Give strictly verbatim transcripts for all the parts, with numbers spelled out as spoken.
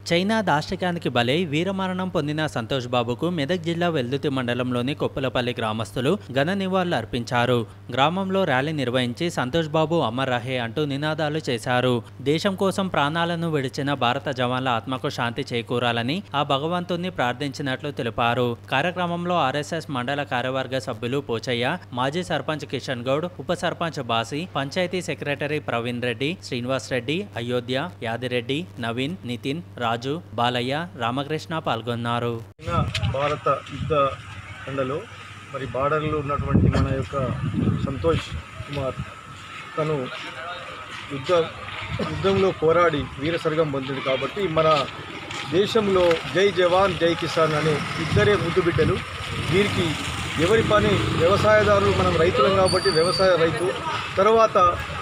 China దాష్టికానికి బలై వీరమరణం పొందిన సంతోష్ బాబుకు మెదక్ జిల్లా వెల్దుర్తి మండలంలోని కొప్పులపల్లి గ్రామస్తులు ఘన నివాళులు అర్పించారు. గ్రామంలో ర్యాలీ నిర్వహించి సంతోష్ బాబు అమర్ రహే అంటూ నినాదాలు చేశారు. దేశం కోసం ప్రాణాలను విడిచిన భారత జవాన్ల ఆత్మకు శాంతి చేకూరాలని ఆ భగవంతుణ్ణి ప్రార్థించినట్లు తెలిపారు. కార్యక్రమంలో ఆర్ఎస్ఎస్ మండల కార్యవర్గ సభ్యులు పోచయ్య, మాజీ సర్పంచ్ కిషన్ గౌడ్, ఉప సర్పంచ్ బాసి, పంచాయతీ సెక్రటరీ ప్రవీణ్ రెడ్డి, శ్రీనివాస్ రెడ్డి, అయోధ్య, యాదిరెడ్డి, నవీన్, నితిన్, రాజు, బాలయ్య, రామకృష్ణ పాల్గొన్నారు. భారత యుద్ధ తండలో మరి బార్డర్లో ఉన్నటువంటి మన యొక్క సంతోష్ కుమార్ తను యుద్ధ యుద్ధంలో పోరాడి వీర స్వర్గం పొందింది. కాబట్టి మన దేశంలో జై జవాన్ జై కిసాన్ అనే ఇద్దరే ముద్దు బిడ్డలు. వీరికి ఎవరి పని వ్యవసాయదారులు, మనం రైతులం కాబట్టి వ్యవసాయ రైతు. తర్వాత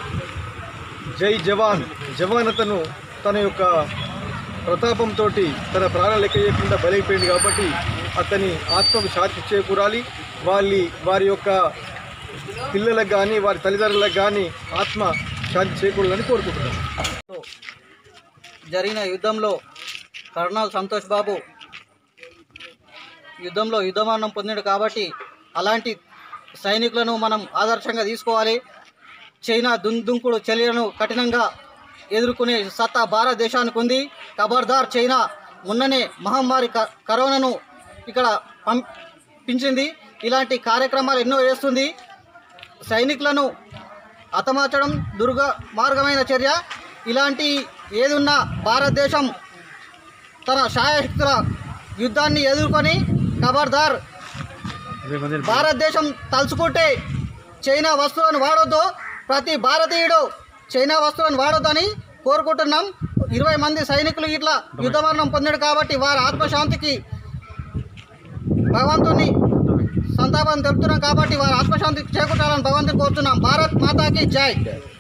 జై జవాన్ జవానతను తన యొక్క ప్రతాపంతో తన ప్రాణాలు లెక్క చేయకుండా బలైపోయింది. కాబట్టి అతని ఆత్మకు శాంతి చేకూరాలి. వాళ్ళ వారి యొక్క పిల్లలకు కానీ వారి తల్లిదండ్రులకు కానీ ఆత్మ శాంతి చేకూరాలని కోరుకుంటున్నాం. జరిగిన యుద్ధంలో కర్నల్ సంతోష్ బాబు యుద్ధంలో యుద్ధమరణం పొందాడు. కాబట్టి అలాంటి సైనికులను మనం ఆదర్శంగా తీసుకోవాలి. చైనా దుందుంకుడు చర్యలను కఠినంగా ఎదుర్కొనే సత్తా భారతదేశానికి ఉంది. ఖబర్దార్ చైనా మొన్ననే మహమ్మారి కరోనాను ఇక్కడ పంపించింది. ఇలాంటి కార్యక్రమాలు ఎన్నో చేస్తుంది. సైనికులను హతమార్చడం దుర్గ మార్గమైన చర్య. ఇలాంటి ఏదున్నా భారతదేశం తన శాయశక్తుల యుద్ధాన్ని ఎదుర్కొని ఖబర్దార్ భారతదేశం తలుచుకుంటే చైనా వస్తువులను వాడొద్దు. ప్రతి భారతీయుడు చైనా వస్తువులను వాడొద్దని కోరుకుంటున్నాం. ఇరవై మంది సైనికులు ఇట్లా యుద్ధమరణం పొందాడు. కాబట్టి వారి ఆత్మశాంతికి భగవంతుని సంతాపం తెలుపుతున్నాం. కాబట్టి వారి ఆత్మశాంతికి చేకూర్చాలని భగవంతుని కోరుతున్నాం. భారత్ మాతాకి జై.